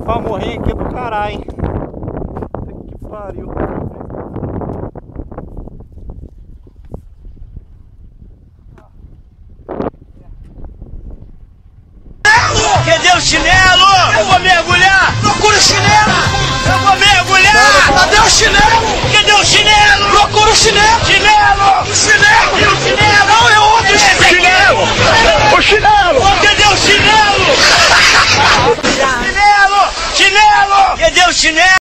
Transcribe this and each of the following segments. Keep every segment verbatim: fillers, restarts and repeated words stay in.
Rapaz, morrer aqui é pro caralho, hein? Puta que pariu. Cadê o chinelo? Eu vou mergulhar! Procura o chinelo! Eu vou mergulhar! Cadê o chinelo? Cadê o chinelo? Procura o chinelo! Chinelo! O chinelo! E o chinelo? Não, é outro chinelo! O chinelo! Cadê o chinelo? Chinelo! Chinelo! Cadê o chinelo?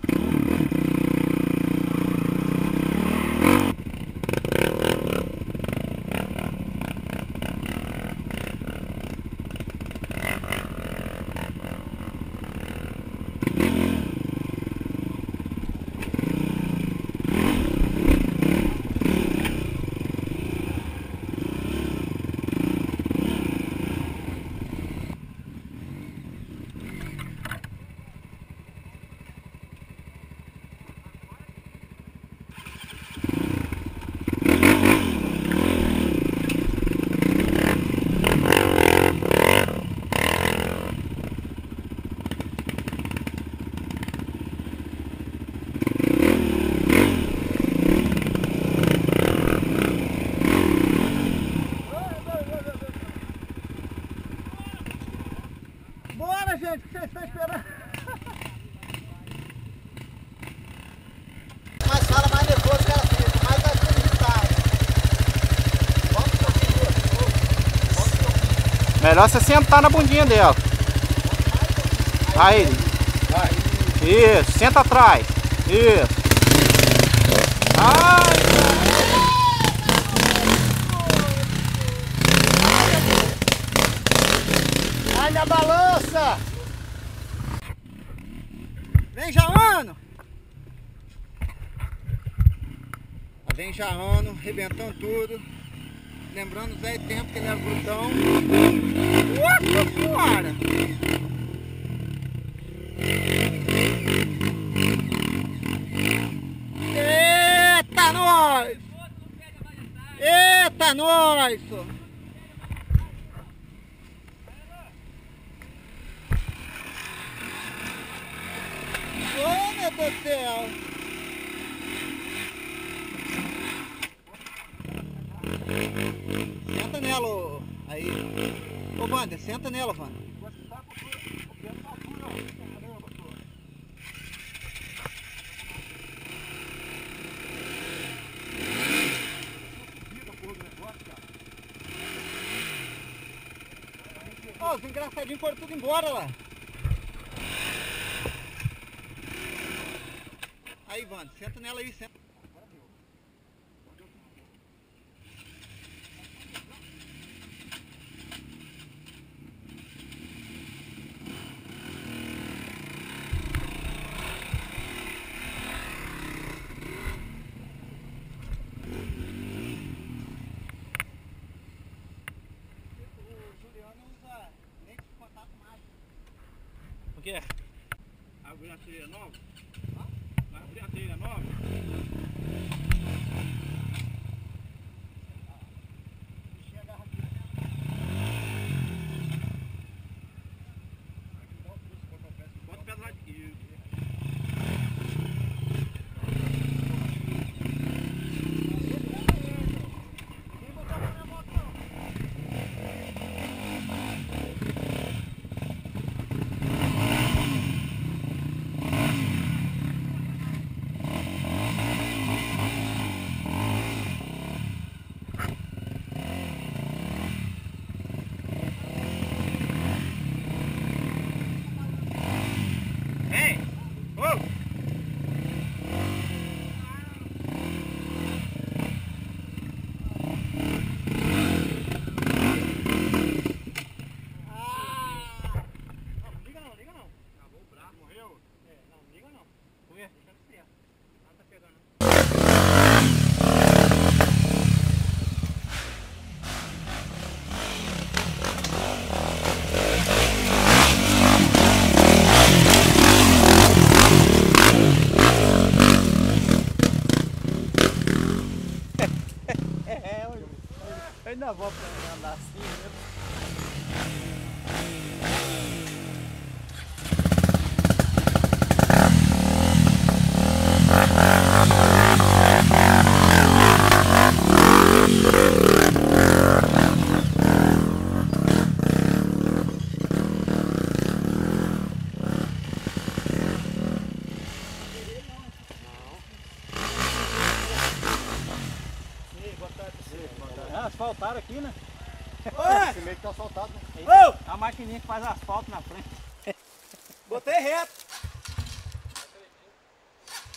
Bora, gente, o que vocês estão esperando? Mas fala mais nervoso que ela fica, mais vai acreditar. Vamos, vamos, Melhor você sentar na bundinha dela. Aí. Isso, senta atrás. Isso. Ai. Ai, na balança! Vem, Jaano! Vem, Jaano, arrebentando tudo. Lembrando o velho tempo que ele era brutão. Nossa senhora! Eita, nós! Eita, nós! Oh, meu Deus do céu! Senta nela, ô. Aí. Ô, Wander, senta nela, Wander. Ó, os engraçadinhos foram tudo embora lá. Aí, Wander, senta nela aí, senta. O quê? Abrir a trilha nova? Vai abrir a trilha nova? Bota o pé do lado aqui. Ainda vou aprender a andar assim, né? Asfaltaram aqui, né? Oi! Esse meio que tá asfaltado, né? Ô! A maquininha que faz asfalto na frente. Botei reto!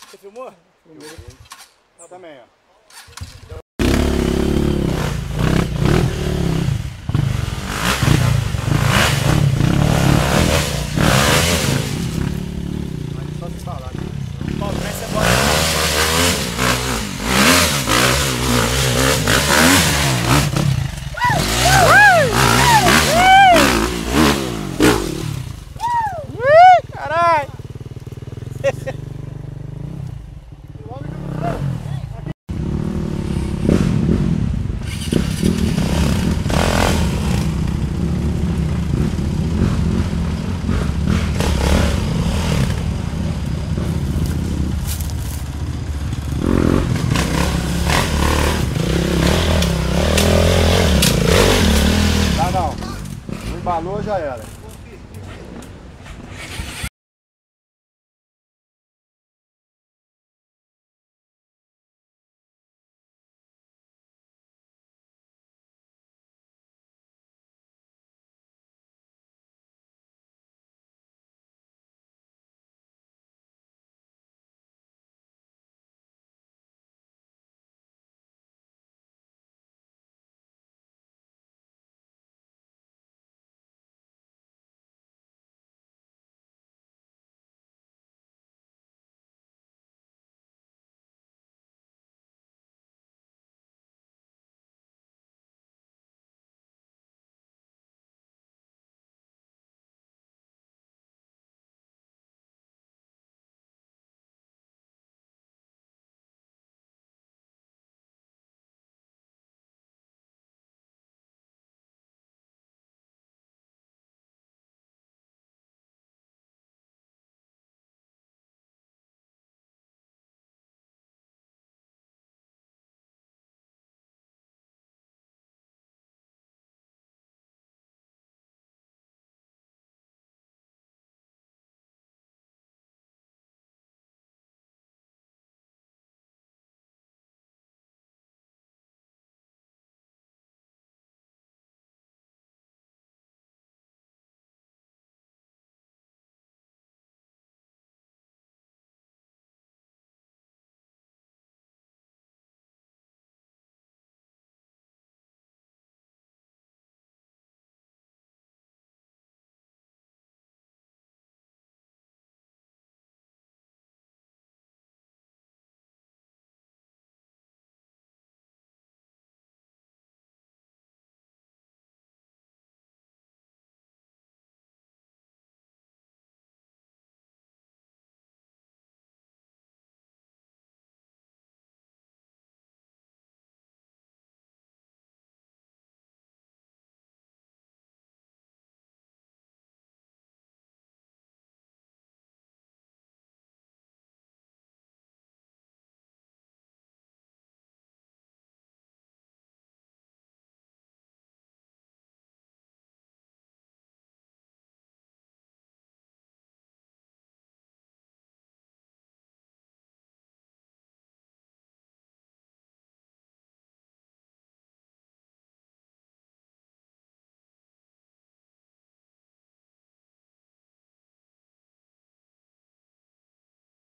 Você filmou? Filmei. Tá também, ó. Só se falar. Paulo, vai ser embora. Caralho! Tá não. Não embalou, já era.